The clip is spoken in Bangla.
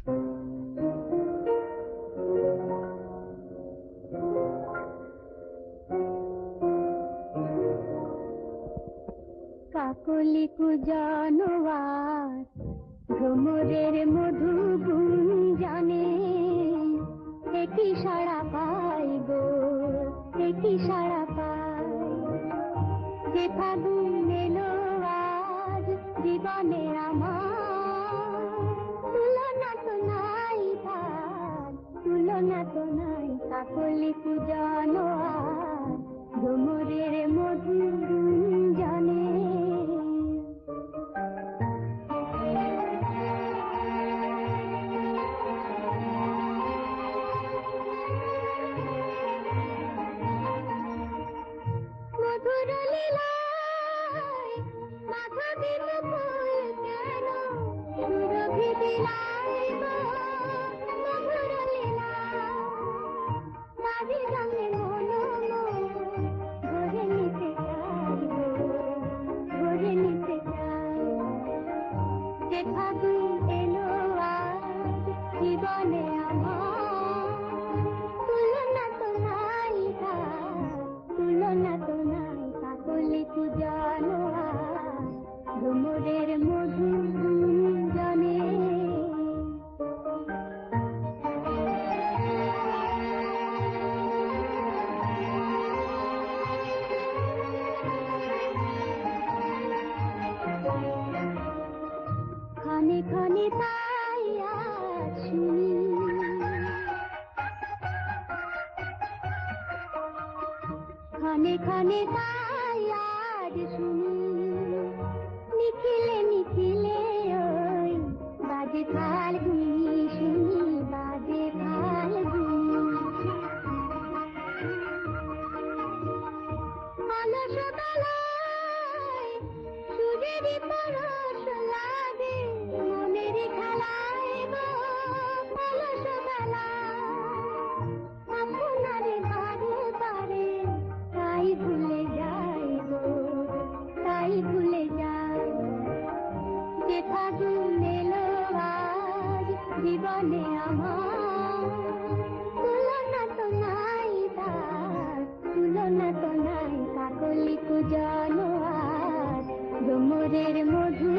কাকলি কুজানোয়ার ভ্রমরের মধু গুঞ্জনে একই সাড়া পাইব, একই সাড়া পাই। যে ফাগুন এলো আজ জীবনে আমার, তুলনা তো নাই তার, তুলনা তো নাই। কাকলি কুজানোয়ার ভ্রমরের মধু গুঞ্জনে। মধুর লীলায় মাধবীর ফুল কেন সুরভি বিলাইব, মধুর লীলায় তারি রঙে মন ভরে নিতে চাইব, ভরে নিতে চাই। যে ফাগুন এলো আজ জীবনে আমার, তুলনা তো নাই তার, তুলনা তো নাই। কাকলি কুজানোয়ার ভ্রমরের মধু গুঞ্জনে। খানে খানে তাই আজ শুনি, খানে খানে তাই আজ শুনি, নিখিলে নিখিলে ওই বাজে ফাল্গুনি, শুনি বাজে ফাল্গুনি। অলস বেলায় সূর্যেরই পরশ লাগে মনের খেলায় গো, অলস বেলায় আপনারে বারে বারে তাই ভুলে যাই গো, তাই ভুলে যাই। যে ফাগুন এলো আজ জীবনে আমার, তুলনা তো নাই তার, তুলনা তো নাই। কাকলি কুজানোয়ার ভ্রমরের মধু